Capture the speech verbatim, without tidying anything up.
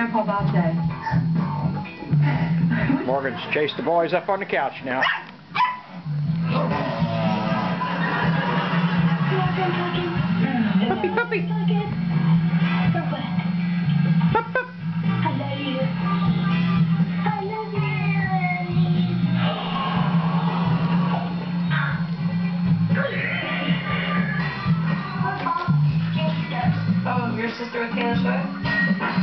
Grandpa birthday. Morgan's chased the boys up on the couch now. Puppy, puppy. Pup, pup. I love you. I love you. Oh, your sister with Taylor Swift?